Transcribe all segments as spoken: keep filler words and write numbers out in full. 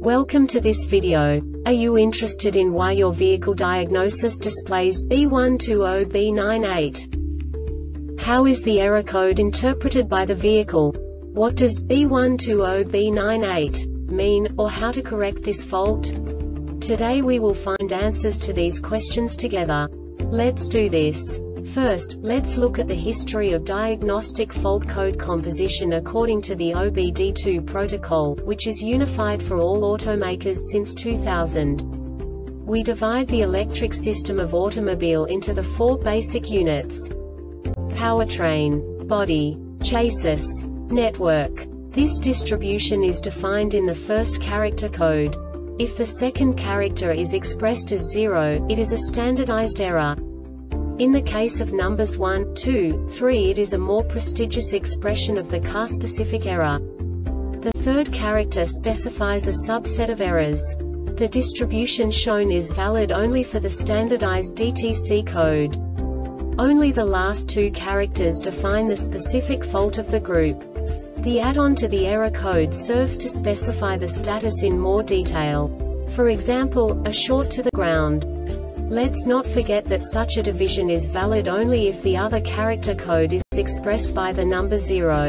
Welcome to this video. Are you interested in why your vehicle diagnosis displays B one two zero B nine eight? How is the error code interpreted by the vehicle? What does B one two zero B nine eight mean, or how to correct this fault? Today we will find answers to these questions together. Let's do this. First, let's look at the history of diagnostic fault code composition according to the O B D two protocol, which is unified for all automakers since two thousand. We divide the electric system of automobile into the four basic units: powertrain, body, chassis, network. This distribution is defined in the first character code. If the second character is expressed as zero, it is a standardized error. In the case of numbers one, two, three, it is a more prestigious expression of the car-specific error. The third character specifies a subset of errors. The distribution shown is valid only for the standardized D T C code. Only the last two characters define the specific fault of the group. The add-on to the error code serves to specify the status in more detail. For example, a short to the ground. Let's not forget that such a division is valid only if the other character code is expressed by the number zero.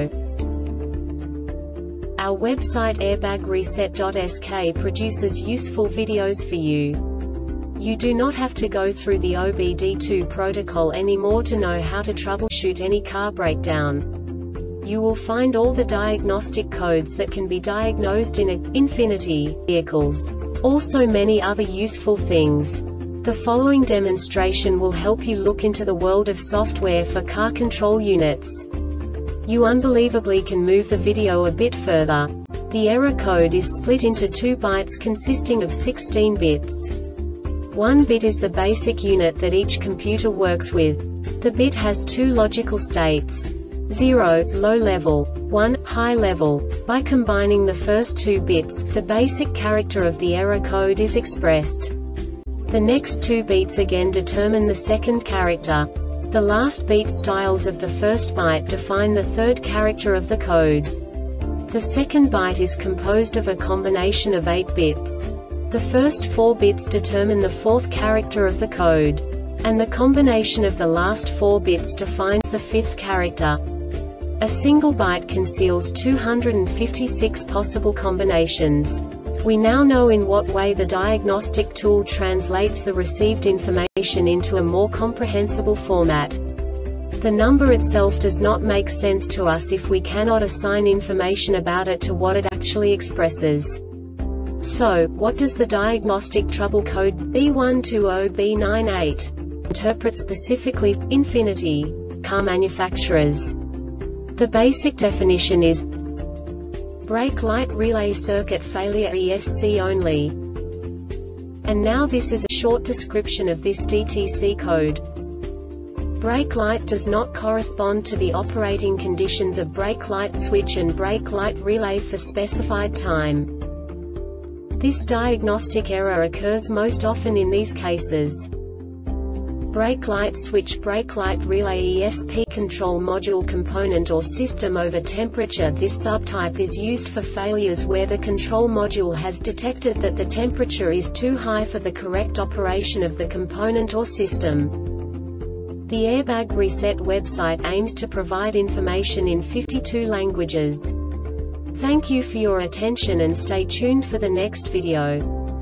Our website airbag reset dot S K produces useful videos for you. You do not have to go through the O B D two protocol anymore to know how to troubleshoot any car breakdown. You will find all the diagnostic codes that can be diagnosed in a Infiniti vehicles. Also many other useful things. The following demonstration will help you look into the world of software for car control units. You unbelievably can move the video a bit further. The error code is split into two bytes consisting of sixteen bits. One bit is the basic unit that each computer works with. The bit has two logical states: zero, low level, one, high level. By combining the first two bits, the basic character of the error code is expressed. The next two beats again determine the second character. The last beat styles of the first byte define the third character of the code. The second byte is composed of a combination of eight bits. The first four bits determine the fourth character of the code. And the combination of the last four bits defines the fifth character. A single byte conceals two hundred fifty-six possible combinations. We now know in what way the diagnostic tool translates the received information into a more comprehensible format. The number itself does not make sense to us if we cannot assign information about it to what it actually expresses. So, what does the diagnostic trouble code B one two zero B nine eight interpret specifically for Infiniti car manufacturers? The basic definition is brake light relay circuit failure E S C only. And now this is a short description of this D T C code. Brake light does not correspond to the operating conditions of brake light switch and brake light relay for specified time. This diagnostic error occurs most often in these cases: brake light switch, brake light relay, E S P control module component or system over temperature. This subtype is used for failures where the control module has detected that the temperature is too high for the correct operation of the component or system. The Airbag Reset website aims to provide information in fifty-two languages. Thank you for your attention and stay tuned for the next video.